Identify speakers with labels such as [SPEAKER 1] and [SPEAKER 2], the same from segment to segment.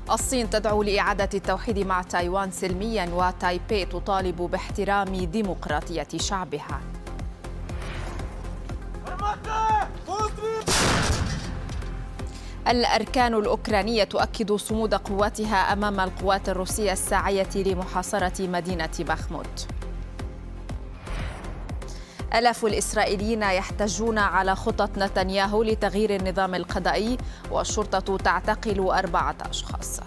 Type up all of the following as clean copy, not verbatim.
[SPEAKER 1] الصين تدعو لإعادة التوحيد مع تايوان سلميا، وتايبي تطالب باحترام ديمقراطية شعبها. الأركان الأوكرانية تؤكد صمود قواتها أمام القوات الروسية الساعية لمحاصرة مدينة باخموت. آلاف الإسرائيليين يحتجون على خطط نتنياهو لتغيير النظام القضائي، والشرطة تعتقل 4 أشخاص.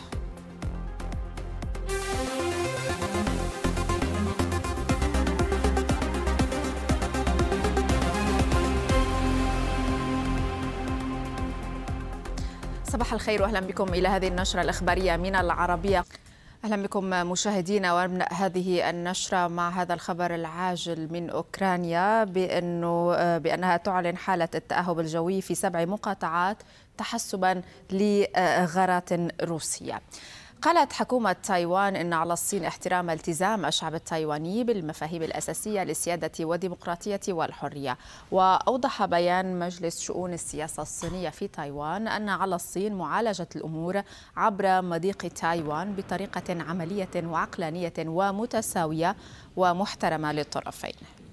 [SPEAKER 1] صباح الخير وأهلا بكم إلى هذه النشرة الإخبارية من العربية. أهلا بكم مشاهدينا، ونبدأ هذه النشرة مع هذا الخبر العاجل من أوكرانيا بأنها تعلن حالة التأهب الجوي في 7 مقاطعات تحسبا لغارات روسية. قالت حكومة تايوان إن على الصين احترام التزام الشعب التايواني بالمفاهيم الأساسية للسيادة والديمقراطية والحرية. وأوضح بيان مجلس شؤون السياسة الصينية في تايوان أن على الصين معالجة الأمور عبر مضيق تايوان بطريقة عملية وعقلانية ومتساوية ومحترمة للطرفين.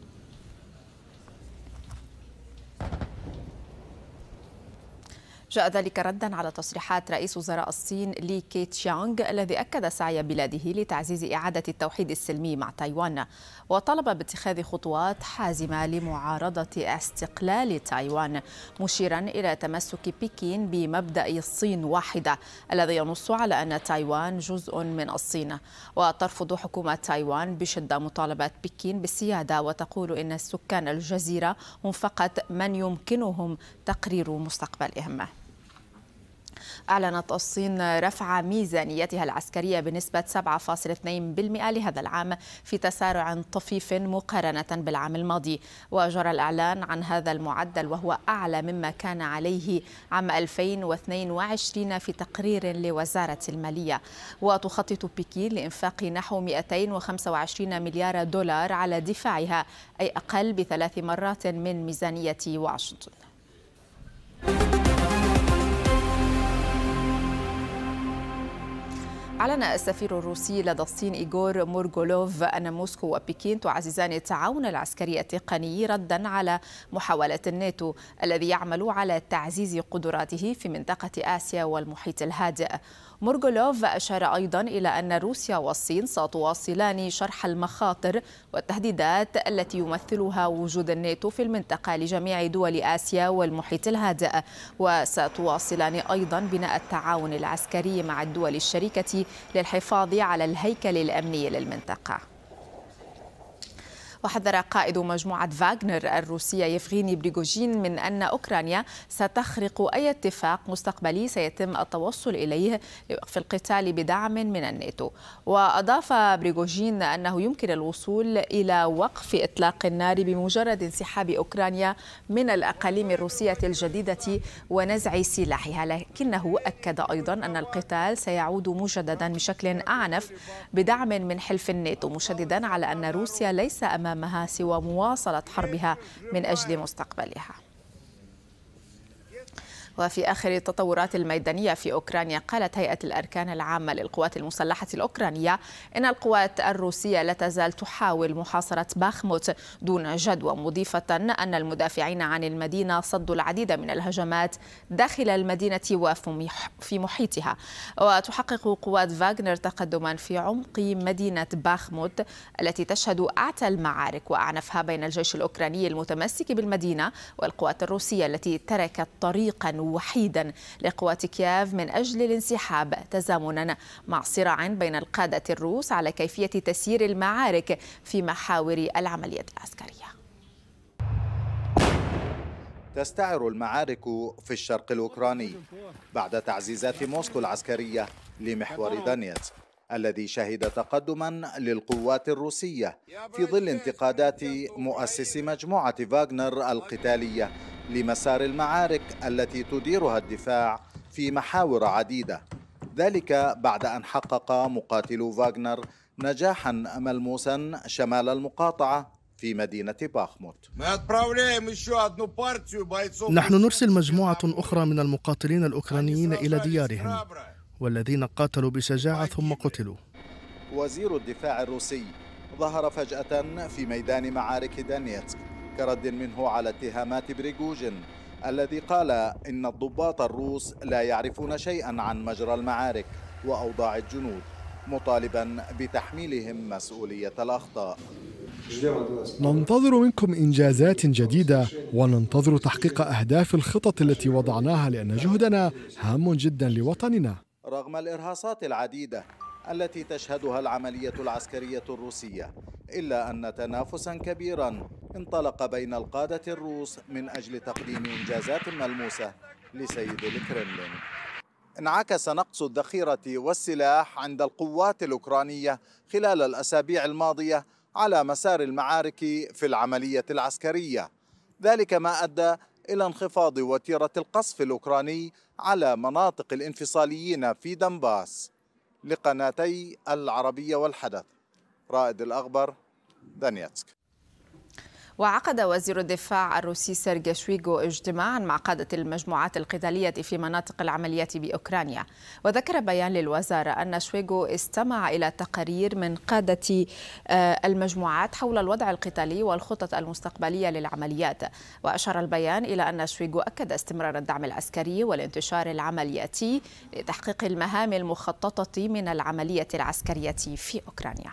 [SPEAKER 1] جاء ذلك ردا على تصريحات رئيس وزراء الصين لي كيتشيانغ الذي أكد سعي بلاده لتعزيز إعادة التوحيد السلمي مع تايوان، وطلب باتخاذ خطوات حازمة لمعارضة استقلال تايوان، مشيرا إلى تمسك بكين بمبدأ الصين واحدة الذي ينص على أن تايوان جزء من الصين. وترفض حكومة تايوان بشدة مطالبات بكين بالسيادة، وتقول إن سكان الجزيرة هم فقط من يمكنهم تقرير مستقبلهم. أعلنت الصين رفع ميزانيتها العسكرية بنسبة 7.2% لهذا العام في تسارع طفيف مقارنة بالعام الماضي. وجرى الإعلان عن هذا المعدل وهو أعلى مما كان عليه عام 2022 في تقرير لوزارة المالية. وتخطط بكين لإنفاق نحو 225 مليار دولار على دفاعها، أي أقل ب3 مرات من ميزانية واشنطن. أعلن السفير الروسي لدى الصين إيغور مورغولوف أن موسكو وبكين تعززان التعاون العسكري التقني ردا على محاولة الناتو الذي يعمل على تعزيز قدراته في منطقة آسيا والمحيط الهادئ. مورغولوف أشار أيضا إلى أن روسيا والصين ستواصلان شرح المخاطر والتهديدات التي يمثلها وجود الناتو في المنطقة لجميع دول آسيا والمحيط الهادئ، وستواصلان أيضا بناء التعاون العسكري مع الدول الشريكة للحفاظ على الهيكل الأمني للمنطقة. وحذر قائد مجموعة فاغنر الروسية يفغيني بريغوجين من أن أوكرانيا ستخرق أي اتفاق مستقبلي سيتم التوصل إليه لوقف القتال بدعم من الناتو. وأضاف بريغوجين أنه يمكن الوصول إلى وقف إطلاق النار بمجرد انسحاب أوكرانيا من الأقاليم الروسية الجديدة ونزع سلاحها، لكنه أكد أيضا أن القتال سيعود مجددا بشكل أعنف بدعم من حلف الناتو، مشددا على أن روسيا ليس أمامها سوى مواصلة حربها من أجل مستقبلها. وفي آخر التطورات الميدانية في أوكرانيا، قالت هيئة الأركان العامة للقوات المسلحة الأوكرانية إن القوات الروسية لا تزال تحاول محاصرة باخموت دون جدوى، مضيفة أن المدافعين عن المدينة صدوا العديد من الهجمات داخل المدينة وفي محيطها. وتحقق قوات فاغنر تقدما في عمق مدينة باخموت التي تشهد أعتى المعارك وأعنفها بين الجيش الأوكراني المتمسك بالمدينة والقوات الروسية التي تركت طريقا وحيدا لقوات كييف من أجل الانسحاب، تزامنا مع صراع بين القادة الروس على كيفية تسيير المعارك في محاور العملية العسكرية.
[SPEAKER 2] تستعر المعارك في الشرق الأوكراني بعد تعزيزات موسكو العسكرية لمحور دونيتسك الذي شهد تقدما للقوات الروسية في ظل انتقادات مؤسس مجموعة فاغنر القتالية لمسار المعارك التي تديرها الدفاع في محاور عديدة، ذلك بعد أن حقق مقاتلو فاغنر نجاحا ملموسا شمال المقاطعة في مدينة باخموت.
[SPEAKER 3] نحن نرسل مجموعة أخرى من المقاتلين الأوكرانيين إلى ديارهم، والذين قاتلوا بشجاعة ثم قتلوا.
[SPEAKER 2] وزير الدفاع الروسي ظهر فجأة في ميدان معارك دانيتسك كرد منه على اتهامات بريغوجين الذي قال إن الضباط الروس لا يعرفون شيئا عن مجرى المعارك وأوضاع الجنود، مطالبا بتحميلهم مسؤولية الأخطاء.
[SPEAKER 4] ننتظر منكم إنجازات جديدة وننتظر تحقيق أهداف الخطط التي وضعناها، لأن جهدنا هام جدا لوطننا.
[SPEAKER 2] رغم الإرهاصات العديدة التي تشهدها العملية العسكرية الروسية، إلا أن تنافسا كبيرا انطلق بين القادة الروس من أجل تقديم إنجازات ملموسة لسيد الكرملين. انعكس نقص الذخيرة والسلاح عند القوات الأوكرانية خلال الأسابيع الماضية على مسار المعارك في العملية العسكرية، ذلك ما أدى إلى انخفاض وتيرة القصف الأوكراني على مناطق الانفصاليين في دنباس. لقناتي العربية والحدث، رائد الأخبر، دانيتسك.
[SPEAKER 1] وعقد وزير الدفاع الروسي سيرجي شويغو اجتماعا مع قادة المجموعات القتالية في مناطق العمليات بأوكرانيا، وذكر بيان للوزارة أن شويغو استمع إلى تقارير من قادة المجموعات حول الوضع القتالي والخطط المستقبلية للعمليات. وأشار البيان إلى أن شويغو أكد استمرار الدعم العسكري والانتشار العملياتي لتحقيق المهام المخططة من العملية العسكرية في أوكرانيا.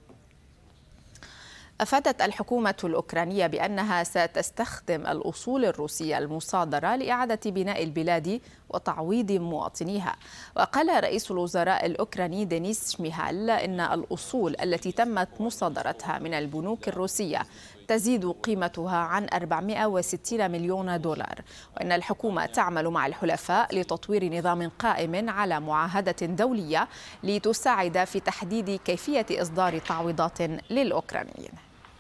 [SPEAKER 1] أفادت الحكومة الأوكرانية بأنها ستستخدم الأصول الروسية المصادرة لإعادة بناء البلاد وتعويض مواطنيها. وقال رئيس الوزراء الأوكراني دينيس شميهال إن الأصول التي تمت مصادرتها من البنوك الروسية تزيد قيمتها عن 460 مليون دولار، وإن الحكومة تعمل مع الحلفاء لتطوير نظام قائم على معاهدة دولية لتساعد في تحديد كيفية إصدار تعويضات للأوكرانيين.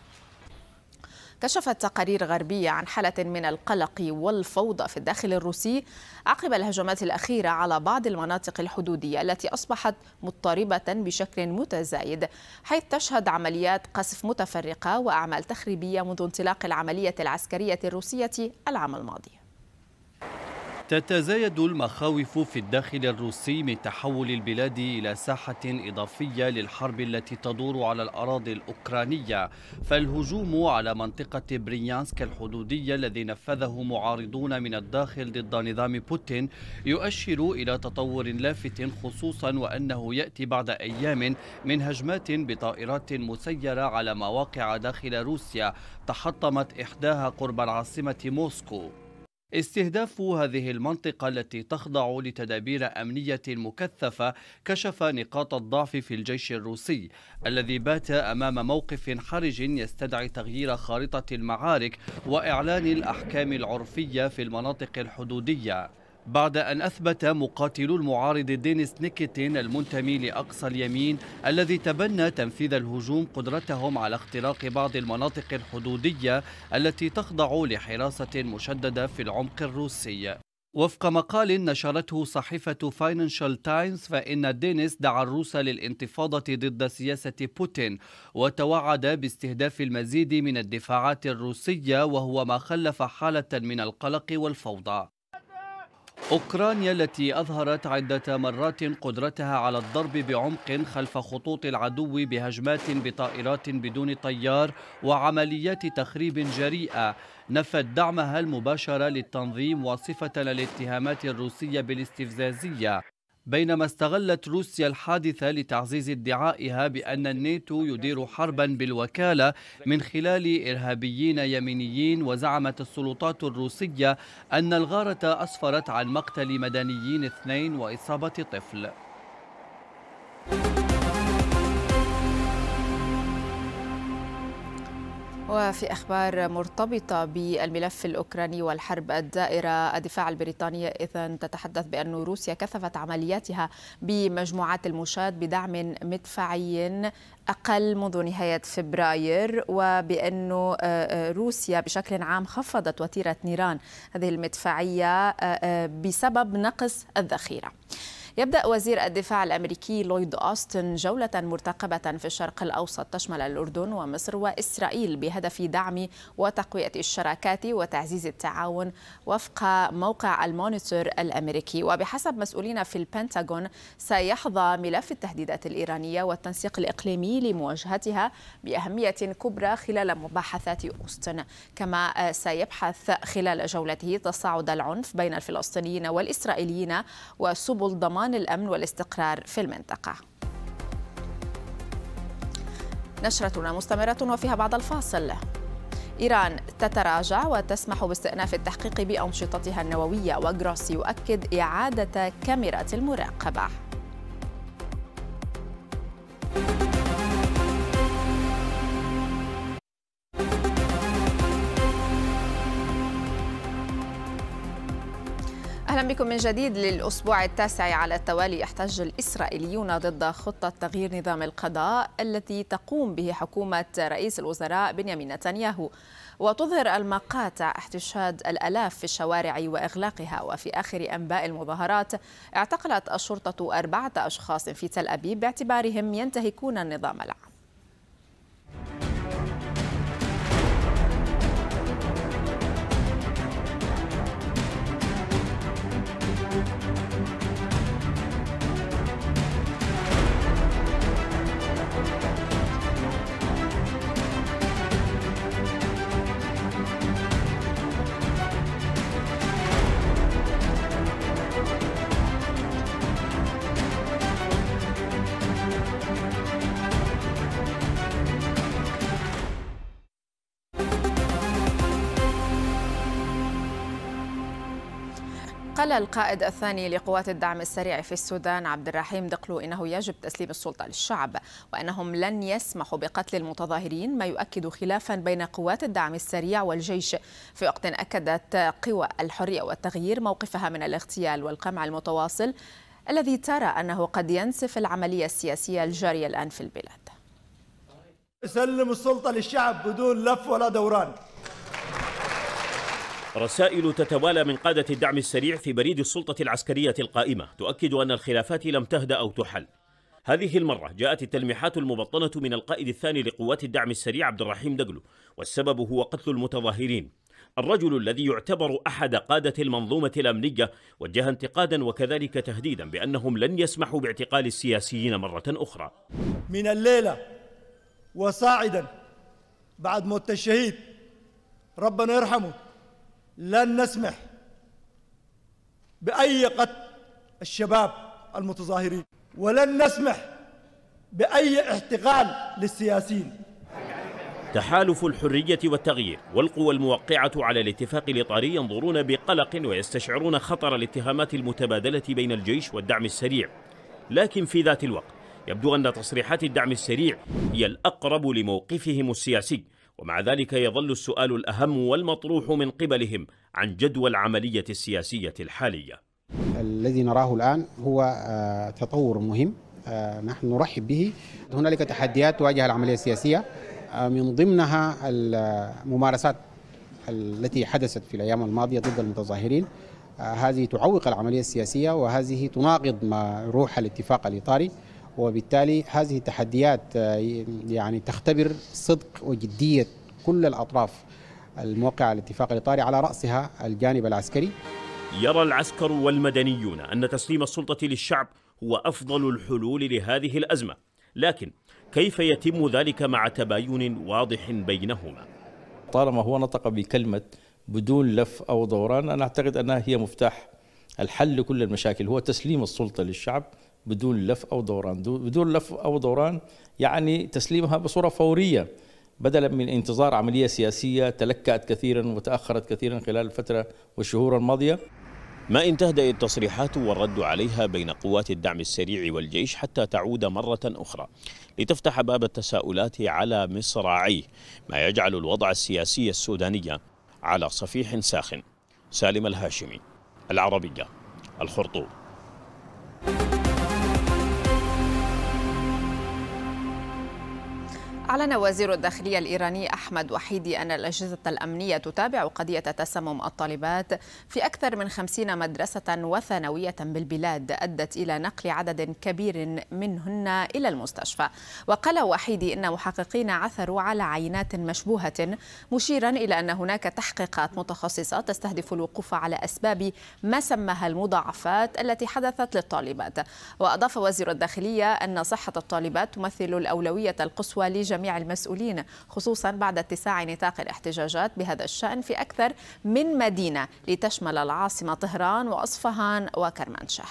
[SPEAKER 1] كشفت تقارير غربية عن حالة من القلق والفوضى في الداخل الروسي عقب الهجمات الأخيرة على بعض المناطق الحدودية التي أصبحت مضطربة بشكل متزايد، حيث تشهد عمليات قصف متفرقة وأعمال تخريبية منذ انطلاق العملية العسكرية الروسية العام الماضي.
[SPEAKER 5] تتزايد المخاوف في الداخل الروسي من تحول البلاد إلى ساحة إضافية للحرب التي تدور على الأراضي الأوكرانية، فالهجوم على منطقة بريانسك الحدودية الذي نفذه معارضون من الداخل ضد نظام بوتين يؤشر إلى تطور لافت، خصوصا وأنه يأتي بعد أيام من هجمات بطائرات مسيرة على مواقع داخل روسيا تحطمت إحداها قرب العاصمة موسكو. استهداف هذه المنطقة التي تخضع لتدابير أمنية مكثفة كشف نقاط الضعف في الجيش الروسي الذي بات أمام موقف حرج يستدعي تغيير خارطة المعارك وإعلان الأحكام العرفية في المناطق الحدودية، بعد أن أثبت مقاتلو المعارض دينيس نيكيتين المنتمي لأقصى اليمين الذي تبنى تنفيذ الهجوم قدرتهم على اختراق بعض المناطق الحدودية التي تخضع لحراسة مشددة في العمق الروسي. وفق مقال نشرته صحيفة فاينانشال تايمز، فإن دينيس دعا الروس للانتفاضة ضد سياسة بوتين وتوعد باستهداف المزيد من الدفاعات الروسية، وهو ما خلف حالة من القلق والفوضى. أوكرانيا التي أظهرت عدة مرات قدرتها على الضرب بعمق خلف خطوط العدو بهجمات بطائرات بدون طيار وعمليات تخريب جريئة، نفت دعمها المباشر للتنظيم واصفة الاتهامات الروسية بالاستفزازية، بينما استغلت روسيا الحادثة لتعزيز ادعائها بأن الناتو يدير حربا بالوكالة من خلال إرهابيين يمينيين. وزعمت السلطات الروسية أن الغارة أسفرت عن مقتل مدنيين 2 وإصابة طفل.
[SPEAKER 1] وفي أخبار مرتبطة بالملف الأوكراني والحرب الدائرة، الدفاع البريطانية إذن تتحدث بأن روسيا كثفت عملياتها بمجموعات المشاة بدعم مدفعي أقل منذ نهاية فبراير، وبأن روسيا بشكل عام خفضت وتيرة نيران هذه المدفعية بسبب نقص الذخيرة. يبدأ وزير الدفاع الأمريكي لويد أوستن جولة مرتقبة في الشرق الأوسط تشمل الأردن ومصر وإسرائيل بهدف دعم وتقوية الشراكات وتعزيز التعاون وفق موقع المونيتور الأمريكي. وبحسب مسؤولين في البنتاغون سيحظى ملف التهديدات الإيرانية والتنسيق الإقليمي لمواجهتها بأهمية كبرى خلال مباحثات أوستن. كما سيبحث خلال جولته تصاعد العنف بين الفلسطينيين والإسرائيليين وسبل ضمان الأمن والاستقرار في المنطقة. نشرتنا مستمرة وفيها بعد الفاصل. إيران تتراجع وتسمح باستئناف التحقيق بأنشطتها النووية، وغروسي يؤكد إعادة كاميرات المراقبة. أهلا بكم من جديد. للأسبوع التاسع على التوالي احتج الإسرائيليون ضد خطة تغيير نظام القضاء التي تقوم به حكومة رئيس الوزراء بنيامين نتنياهو، وتظهر المقاطع احتشاد الآلاف في الشوارع وإغلاقها. وفي آخر أنباء المظاهرات اعتقلت الشرطة 4 أشخاص في تل أبيب باعتبارهم ينتهكون النظام العام. قال القائد الثاني لقوات الدعم السريع في السودان عبد الرحيم دقلو إنه يجب تسليم السلطة للشعب، وأنهم لن يسمحوا بقتل المتظاهرين، ما يؤكد خلافا بين قوات الدعم السريع والجيش. في وقت أكدت قوى الحرية والتغيير موقفها من الاغتيال والقمع المتواصل الذي ترى أنه قد ينسف العملية السياسية الجارية الآن في البلاد.
[SPEAKER 6] سلم السلطة للشعب بدون لف ولا دوران.
[SPEAKER 7] رسائل تتوالى من قادة الدعم السريع في بريد السلطة العسكرية القائمة تؤكد أن الخلافات لم تهدأ أو تحل. هذه المرة جاءت التلميحات المبطنة من القائد الثاني لقوات الدعم السريع عبد الرحيم دقلو، والسبب هو قتل المتظاهرين. الرجل الذي يعتبر أحد قادة المنظومة الأمنية وجه انتقادا وكذلك تهديدا بأنهم لن يسمحوا باعتقال السياسيين مرة أخرى.
[SPEAKER 6] من الليلة وصاعدا بعد موت الشهيد ربنا يرحمه لن نسمح بأي قتل الشباب المتظاهرين، ولن نسمح بأي احتقال للسياسيين.
[SPEAKER 7] تحالف الحرية والتغيير والقوى الموقعة على الاتفاق الإطاري ينظرون بقلق ويستشعرون خطر الاتهامات المتبادلة بين الجيش والدعم السريع، لكن في ذات الوقت يبدو أن تصريحات الدعم السريع هي الأقرب لموقفهم السياسي، ومع ذلك يظل السؤال الأهم والمطروح من قبلهم عن جدوى العملية السياسية الحالية.
[SPEAKER 8] الذي نراه الآن هو تطور مهم نحن نرحب به. هنالك تحديات تواجه العملية السياسية، من ضمنها الممارسات التي حدثت في الأيام الماضية ضد المتظاهرين. هذه تعوق العملية السياسية، وهذه تناقض ما روح الاتفاق الإطاري، وبالتالي هذه التحديات يعني تختبر صدق وجدية كل الأطراف الموقعة على الاتفاق الإطاري، على رأسها الجانب العسكري.
[SPEAKER 7] يرى العسكر والمدنيون أن تسليم السلطة للشعب هو أفضل الحلول لهذه الأزمة، لكن كيف يتم ذلك مع تباين واضح بينهما؟
[SPEAKER 9] طالما هو نطق بكلمة بدون لف أو دوران، أنا أعتقد أنها هي مفتاح الحل لكل المشاكل، هو تسليم السلطة للشعب بدون لف أو دوران. بدون لف أو دوران يعني تسليمها بصورة فورية، بدلا من انتظار عملية سياسية تلكأت كثيرا وتأخرت كثيرا خلال الفترة والشهور الماضية.
[SPEAKER 7] ما إن تهدأ التصريحات والرد عليها بين قوات الدعم السريع والجيش حتى تعود مرة أخرى لتفتح باب التساؤلات على مصراعيه، ما يجعل الوضع السياسي السوداني على صفيح ساخن. سالم الهاشمي، العربية، الخرطوم.
[SPEAKER 1] أعلن وزير الداخلية الإيراني أحمد وحيدي أن الأجهزة الأمنية تتابع قضية تسمم الطالبات في أكثر من 50 مدرسة وثانوية بالبلاد أدت إلى نقل عدد كبير منهن إلى المستشفى. وقال وحيدي إن محققين عثروا على عينات مشبوهة، مشيرا إلى أن هناك تحقيقات متخصصة تستهدف الوقوف على أسباب ما سماها المضاعفات التي حدثت للطالبات. وأضاف وزير الداخلية أن صحة الطالبات تمثل الأولوية القصوى لجميع المسؤولين، خصوصا بعد اتساع نطاق الاحتجاجات بهذا الشأن في أكثر من مدينة لتشمل العاصمة طهران وأصفهان وكرمانشاه.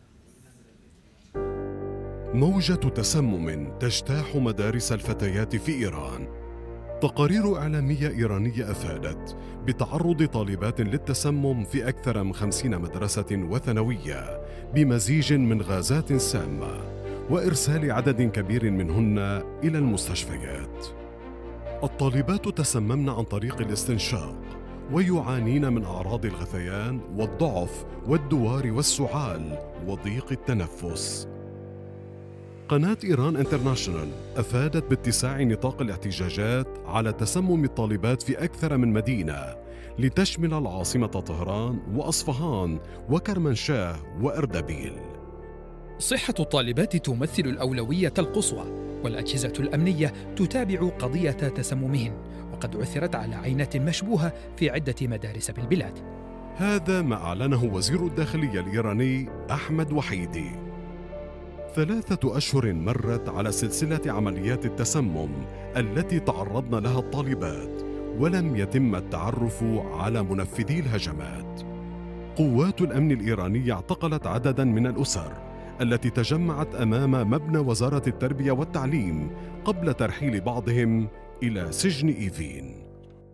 [SPEAKER 10] موجة تسمم تجتاح مدارس الفتيات في إيران. تقارير إعلامية إيرانية أفادت بتعرض طالبات للتسمم في أكثر من 50 مدرسة وثانوية بمزيج من غازات سامة، وإرسال عدد كبير منهن إلى المستشفيات. الطالبات تسممن عن طريق الاستنشاق ويعانين من أعراض الغثيان والضعف والدوار والسعال وضيق التنفس. قناة إيران انترناشونال أفادت باتساع نطاق الاحتجاجات على تسمم الطالبات في أكثر من مدينة لتشمل العاصمة طهران وأصفهان وكرمانشاه وأردبيل.
[SPEAKER 11] صحة الطالبات تمثل الأولوية القصوى، والأجهزة الأمنية تتابع قضية تسممهن، وقد عثرت على عينات مشبوهة في عدة مدارس بالبلاد.
[SPEAKER 10] هذا ما أعلنه وزير الداخلية الإيراني أحمد وحيدي. 3 أشهر مرت على سلسلة عمليات التسمم التي تعرضن لها الطالبات، ولم يتم التعرف على منفذي الهجمات. قوات الأمن الإيرانية اعتقلت عدداً من الأسر التي تجمعت أمام مبنى وزارة التربية والتعليم قبل ترحيل بعضهم إلى سجن إيفين.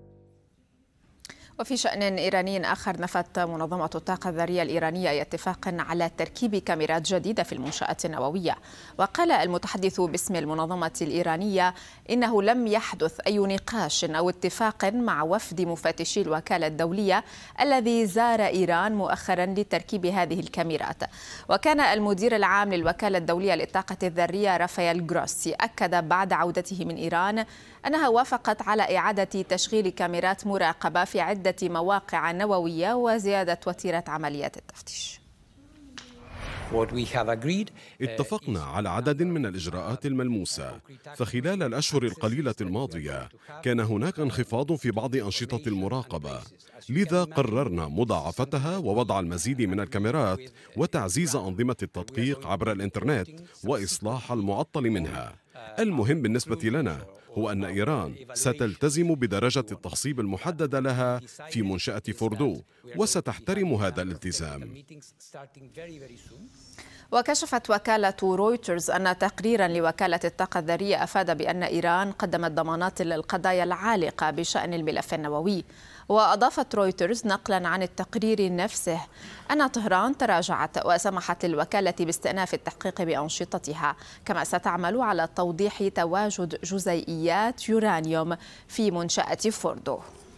[SPEAKER 1] وفي شأن إيراني آخر، نفت منظمة الطاقة الذرية الإيرانية اتفاق على تركيب كاميرات جديدة في المنشآت النووية. وقال المتحدث باسم المنظمة الإيرانية إنه لم يحدث أي نقاش أو اتفاق مع وفد مفتشي الوكالة الدولية الذي زار إيران مؤخرا لتركيب هذه الكاميرات. وكان المدير العام للوكالة الدولية للطاقة الذرية رافائيل جروسي أكد بعد عودته من إيران أنها وافقت على إعادة تشغيل كاميرات مراقبة في عدة مواقع نووية وزيادة وتيرة عمليات التفتيش.
[SPEAKER 10] اتفقنا على عدد من الإجراءات الملموسة، فخلال الأشهر القليلة الماضية كان هناك انخفاض في بعض أنشطة المراقبة، لذا قررنا مضاعفتها ووضع المزيد من الكاميرات وتعزيز أنظمة التدقيق عبر الإنترنت وإصلاح المعطل منها. المهم بالنسبة لنا هو أن إيران ستلتزم بدرجة التخصيب المحددة لها في منشأة فوردو، وستحترم هذا الالتزام.
[SPEAKER 1] وكشفت وكالة رويترز أن تقريرا لوكالة الطاقة الذرية أفاد بأن إيران قدمت ضمانات للقضايا العالقة بشأن الملف النووي. وأضافت رويترز نقلا عن التقرير نفسه أن طهران تراجعت وسمحت للوكالة باستئناف التحقيق بأنشطتها، كما ستعمل على توضيح تواجد جزيئيات يورانيوم في منشأة فوردو.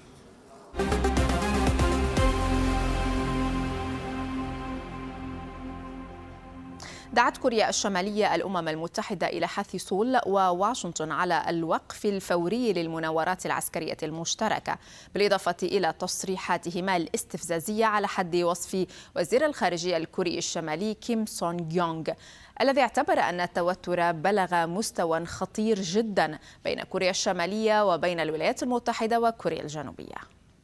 [SPEAKER 1] دعت كوريا الشمالية الأمم المتحدة إلى حث سول وواشنطن على الوقف الفوري للمناورات العسكرية المشتركة، بالإضافة إلى تصريحاتهما الاستفزازية على حد وصف وزير الخارجية الكوري الشمالي كيم سونغ يونغ، الذي اعتبر أن التوتر بلغ مستوى خطير جدا بين كوريا الشمالية وبين الولايات المتحدة وكوريا الجنوبية.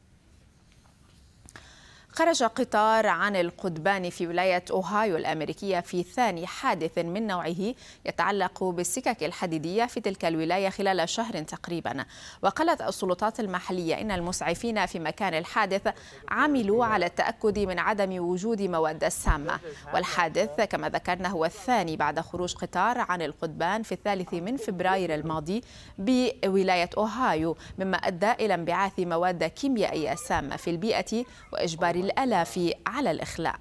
[SPEAKER 1] خرج قطار عن القضبان في ولاية أوهايو الأمريكية في ثاني حادث من نوعه يتعلق بالسكك الحديدية في تلك الولاية خلال شهر تقريبا. وقالت السلطات المحلية إن المسعفين في مكان الحادث عملوا على التأكد من عدم وجود مواد سامة. والحادث كما ذكرنا هو الثاني بعد خروج قطار عن القضبان في 3 فبراير الماضي بولاية أوهايو، مما أدى إلى انبعاث مواد كيميائية سامة في البيئة وإجبار الآلاف على الإخلاء.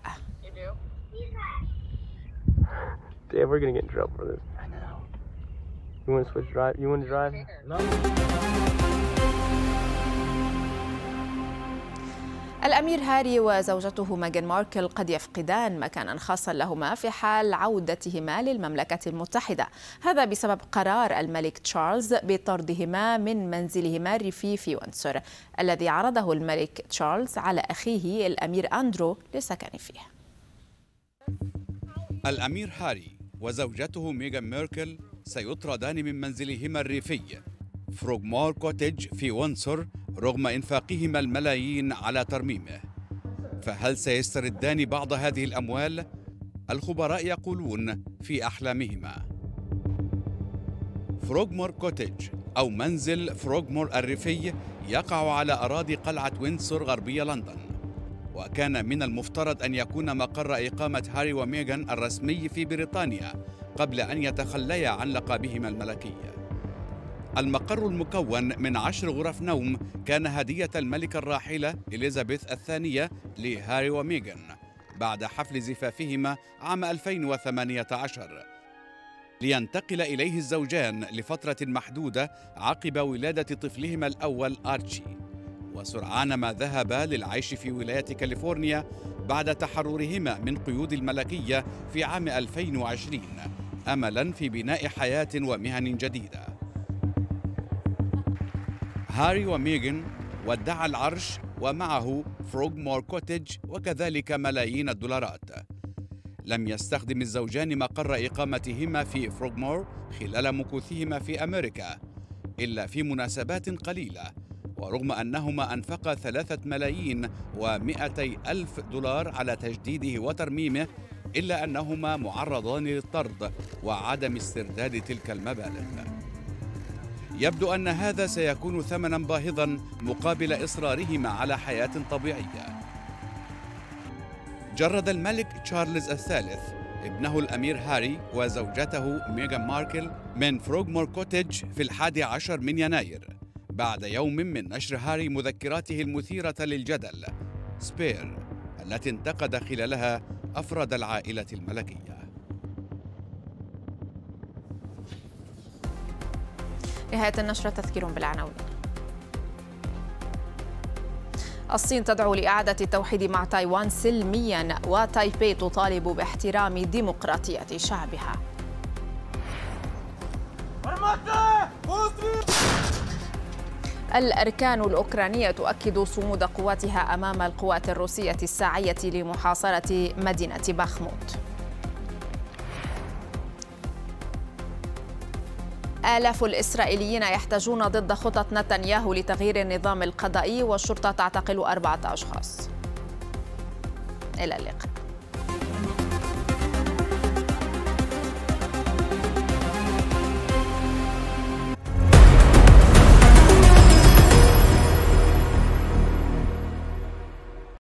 [SPEAKER 1] الأمير هاري وزوجته ميغان ماركل قد يفقدان مكانا خاصا لهما في حال عودتهما للمملكة المتحدة، هذا بسبب قرار الملك تشارلز بطردهما من منزلهما الريفي في ويندسور الذي عرضه الملك تشارلز على أخيه الأمير أندرو للسكن فيه.
[SPEAKER 12] الأمير هاري وزوجته ميغان ماركل سيطردان من منزلهما الريفي فروغمور كوتيج في ويندسور رغم إنفاقهما الملايين على ترميمه. فهل سيستردان بعض هذه الأموال؟ الخبراء يقولون في أحلامهما. فروغمور كوتيج أو منزل فروغمور الريفي يقع على أراضي قلعة ويندسور غربي لندن، وكان من المفترض أن يكون مقر إقامة هاري وميغان الرسمي في بريطانيا قبل أن يتخليا عن لقبهما الملكي. المقر المكون من 10 غرف نوم كان هدية الملكة الراحلة إليزابيث الثانية لهاري وميغان بعد حفل زفافهما عام 2018، لينتقل إليه الزوجان لفترة محدودة عقب ولادة طفلهما الأول آرتشي، وسرعان ما ذهبا للعيش في ولاية كاليفورنيا بعد تحررهما من قيود الملكية في عام 2020 أملاً في بناء حياة ومهن جديدة. هاري وميغان ودعا العرش ومعه فروغمور كوتيج وكذلك ملايين الدولارات. لم يستخدم الزوجان مقر إقامتهما في فروغمور خلال مكوثهما في أمريكا إلا في مناسبات قليلة، ورغم أنهما أنفقا 3,200,000 دولار على تجديده وترميمه إلا أنهما معرضان للطرد وعدم استرداد تلك المبالغ. يبدو أن هذا سيكون ثمناً باهظاً مقابل إصرارهما على حياة طبيعية. جرد الملك تشارلز الثالث ابنه الأمير هاري وزوجته ميغان ماركل من فروغمور كوتيج في 11 من يناير بعد يوم من نشر هاري مذكراته المثيرة للجدل سبير، التي انتقد خلالها أفراد العائلة الملكية.
[SPEAKER 1] نهاية النشرة تذكير بالعناوين. الصين تدعو لإعادة التوحيد مع تايوان سلميا، وتايبي تطالب باحترام ديمقراطية شعبها. الأركان الأوكرانية تؤكد صمود قواتها أمام القوات الروسية الساعية لمحاصرة مدينة باخموت. آلاف الإسرائيليين يحتجون ضد خطط نتنياهو لتغيير النظام القضائي، والشرطة تعتقل 4 أشخاص. إلى اللقاء.